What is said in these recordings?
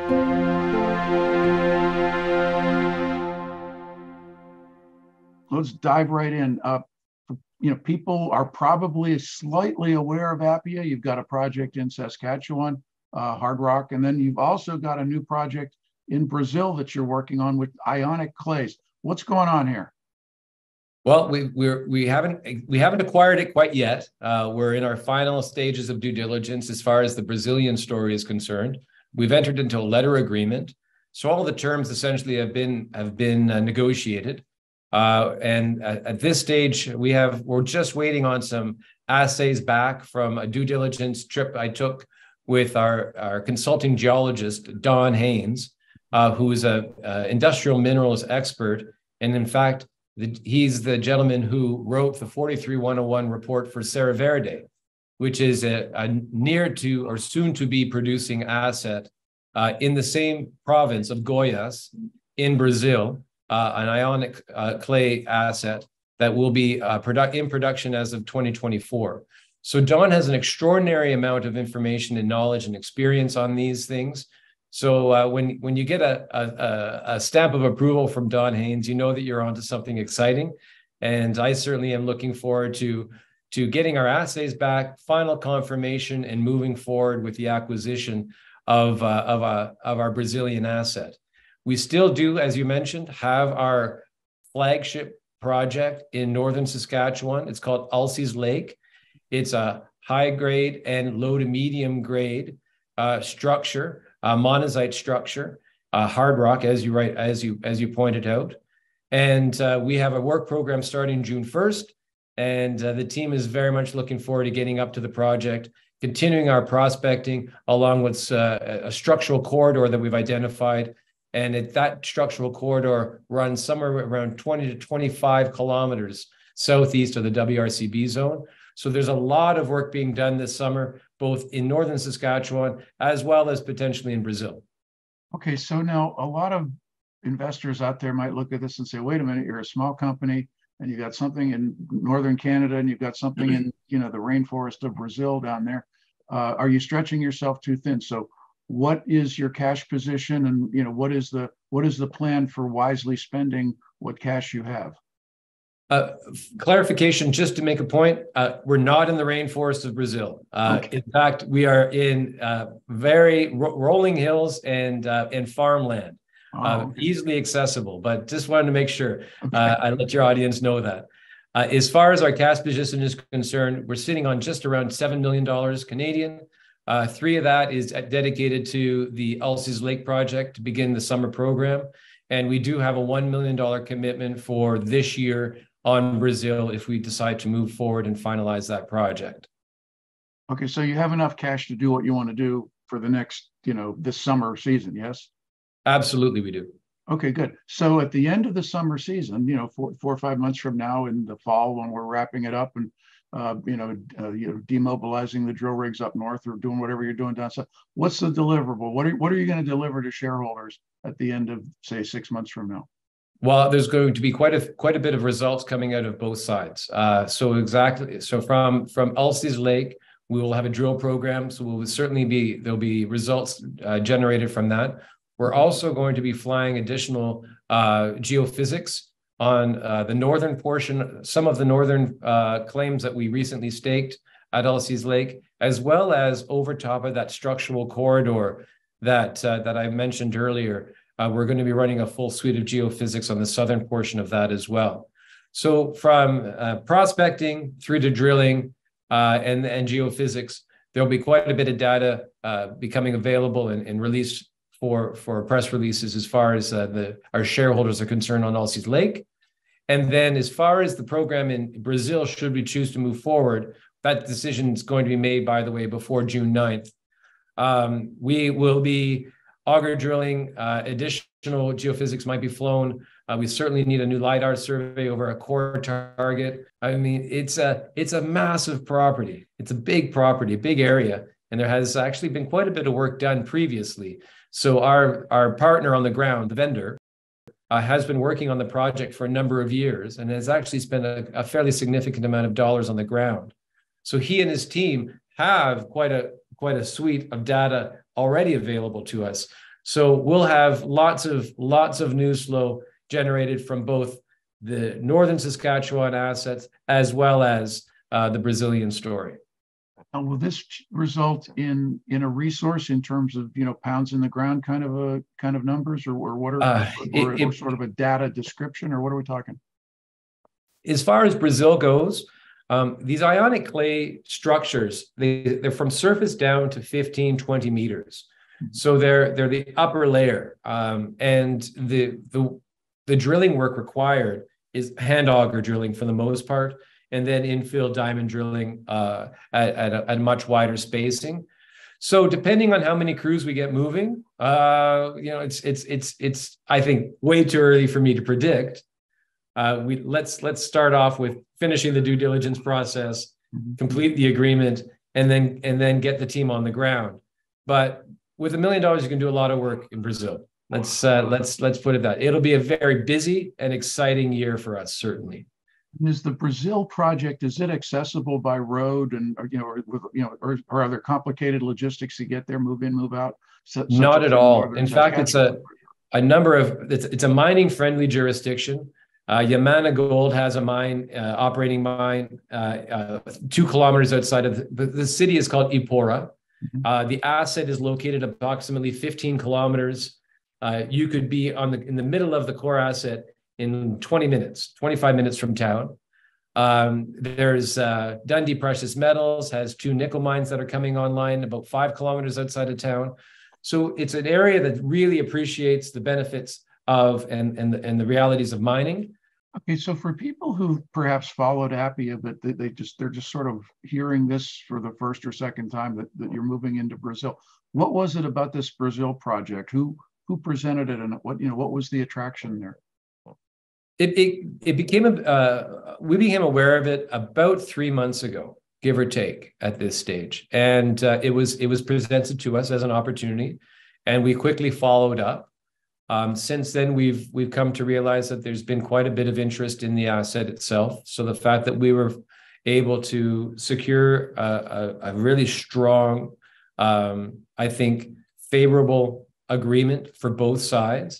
Let's dive right in. People are probably slightly aware of Appia. You've got a project in Saskatchewan, hard rock, and then you've also got a new project in Brazil that you're working on with Ionic clays. What's going on here? Well, we haven't acquired it quite yet. We're in our final stages of due diligence as far as the Brazilian story is concerned. We've entered into a letter agreement, so all the terms essentially have been negotiated. And at this stage, we're just waiting on some assays back from a due diligence trip I took with our consulting geologist, Don Hains, who is a industrial minerals expert. And in fact, he's the gentleman who wrote the 43-101 report for Serra Verde, which is a near to or soon to be producing asset in the same province of Goiás in Brazil. An ionic clay asset that will be in production as of 2024. So Don has an extraordinary amount of information and knowledge and experience on these things. So when you get a stamp of approval from Don Hains, you know that you're onto something exciting. And I certainly am looking forward to getting our assays back, final confirmation, and moving forward with the acquisition of our Brazilian asset. We still do, as you mentioned, have our flagship project in Northern Saskatchewan. It's called Alces Lake. It's a high grade and low to medium grade structure, monazite structure, hard rock, as you pointed out. And we have a work program starting June 1st. And the team is very much looking forward to getting up to the project, continuing our prospecting along with a structural corridor that we've identified. And that structural corridor runs somewhere around 20 to 25 kilometers southeast of the WRCB zone. So there's a lot of work being done this summer, both in Northern Saskatchewan, as well as potentially in Brazil. Okay, so now a lot of investors out there might look at this and say, wait a minute, you're a small company and you got something in Northern Canada and you've got something in, the rainforest of Brazil down there. Are you stretching yourself too thin? So what is your cash position, and what is the plan for wisely spending what cash you have? Clarification, just to make a point, we're not in the rainforest of Brazil. Okay. In fact, we are in very rolling hills and farmland, Okay. easily accessible. But just wanted to make sure I let your audience know that. As far as our cash position is concerned, we're sitting on just around $7 million Canadian. 3 of that is dedicated to the Alces Lake project to begin the summer program. And we do have a $1 million commitment for this year on Brazil if we decide to move forward and finalize that project. Okay, so you have enough cash to do what you want to do for the next, this summer season, yes? Absolutely, we do. Okay, good. So at the end of the summer season, 4 or 5 months from now in the fall when we're wrapping it up and demobilizing the drill rigs up north or doing whatever you're doing down south, what's the deliverable? What are you going to deliver to shareholders at the end of, say, 6 months from now? Well, there's going to be quite a bit of results coming out of both sides. So from Alces Lake, we will have a drill program. So there'll be results generated from that. We're also going to be flying additional geophysics on the northern portion, some of the northern claims that we recently staked at Alces Lake, as well as over top of that structural corridor that I mentioned earlier. We're going to be running a full suite of geophysics on the southern portion of that as well. So from prospecting through to drilling and geophysics, there'll be quite a bit of data becoming available and released for press releases as far as our shareholders are concerned on Alces Lake. And then as far as the program in Brazil, should we choose to move forward, that decision is going to be made, by the way, before June 9th. We will be auger drilling, additional geophysics might be flown. We certainly need a new LiDAR survey over a core target. I mean, it's a massive property. It's a big property, a big area. And there has actually been quite a bit of work done previously. So our partner on the ground, the vendor, has been working on the project for a number of years and has actually spent a fairly significant amount of dollars on the ground. So he and his team have quite a suite of data already available to us. So we'll have lots of news flow generated from both the Northern Saskatchewan assets as well as the Brazilian story. And will this result in a resource in terms of pounds in the ground kind of numbers, or what are or sort of a data description, or what are we talking? As far as Brazil goes, these ionic clay structures, they're from surface down to 15, 20 meters. So they're the upper layer, and the drilling work required is hand auger drilling for the most part, and then infill diamond drilling at a much wider spacing. So depending on how many crews we get moving, it's I think way too early for me to predict. Let's start off with finishing the due diligence process, complete the agreement, and then get the team on the ground. But with $1 million, you can do a lot of work in Brazil. Let's put it that. It'll be a very busy and exciting year for us, certainly. Is the Brazil project, is it accessible by road, and or are there complicated logistics to get there, move in, move out? Not at all. In fact, it's it's a mining friendly jurisdiction. Yamana Gold has a mine, operating mine, 2 kilometers outside of the city is called Ipora. The asset is located approximately 15 kilometers. You could be in the middle of the core asset in 20 minutes, 25 minutes from town. There's Dundee Precious Metals has 2 nickel mines that are coming online about 5 kilometers outside of town. So it's an area that really appreciates the benefits of and the realities of mining. Okay, so for people who perhaps followed Appia, but they're just sort of hearing this for the first or second time that you're moving into Brazil, what was it about this Brazil project? Who presented it, and what was the attraction there? It became we became aware of it about 3 months ago, give or take, at this stage, and it was presented to us as an opportunity, and we quickly followed up. Since then, we've come to realize that there's been quite a bit of interest in the asset itself. So the fact that we were able to secure a really strong, I think, favorable agreement for both sides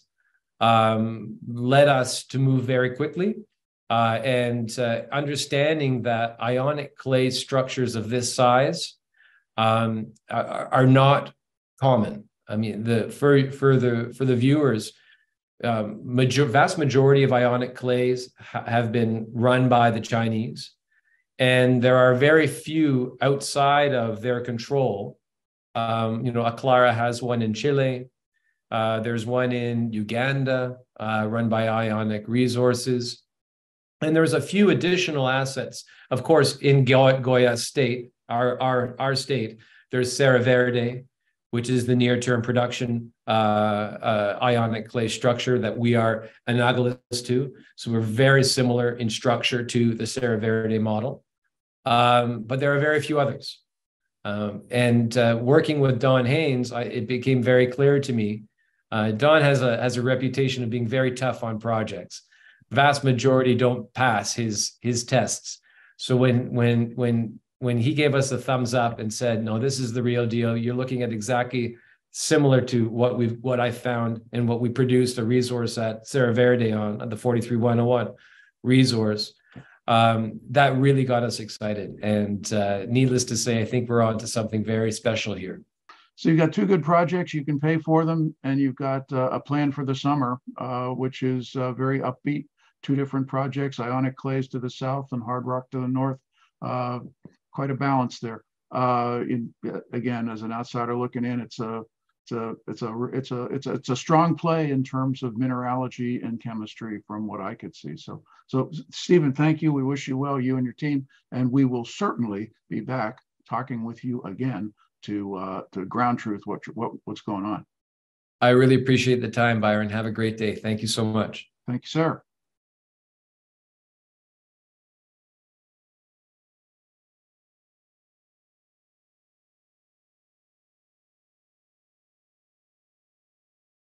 led us to move very quickly. And understanding that ionic clay structures of this size are not common. I mean, for the viewers, vast majority of ionic clays have been run by the Chinese, and there are very few outside of their control. Aclara has one in Chile. There's one in Uganda, run by Ionic Resources, and there's a few additional assets. Of course, in Goya State, our state, there's Serra Verde, which is the near-term production ionic clay structure that we are analogous to. So we're very similar in structure to the Serra Verde model. But there are very few others. And working with Don Hains, it became very clear to me. Don has a reputation of being very tough on projects. Vast majority don't pass his tests. So when he gave us a thumbs up and said, no, this is the real deal, you're looking at exactly similar to what I found and what we produced a resource at Serra Verde on the 43101 resource, that really got us excited. And needless to say, I think we're on to something very special here. So you've got 2 good projects, you can pay for them, and you've got a plan for the summer, which is very upbeat. 2 different projects, ionic clays to the south and hard rock to the north. Quite a balance there. Again, as an outsider looking in, it's a strong play in terms of mineralogy and chemistry from what I could see. So Stephen, thank you. We wish you well, you and your team, and we will certainly be back talking with you again to ground truth what's going on. I really appreciate the time, Byron. Have a great day. Thank you so much. Thank you, sir.